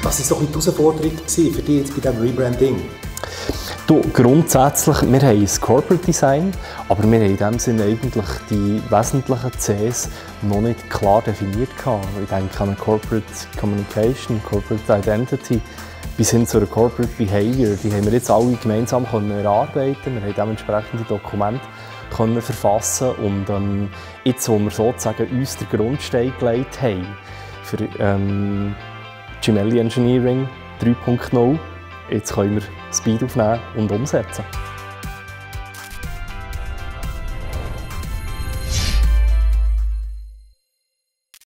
Was war so die Herausforderung für dich jetzt bei diesem Rebranding? Du, grundsätzlich, wir haben ein Corporate Design, aber wir haben in dem Sinne eigentlich die wesentlichen Cs noch nicht klar definiert gehabt. Ich denke an eine Corporate Communication, Corporate Identity bis hin zu einer Corporate Behavior. Die haben wir jetzt alle gemeinsam erarbeiten. Wir haben dementsprechende Dokumente verfassen und jetzt, wo wir sozusagen uns den Grundstein gelegt haben für Gemelli Engineering 3.0, jetzt können wir Speed aufnehmen und umsetzen.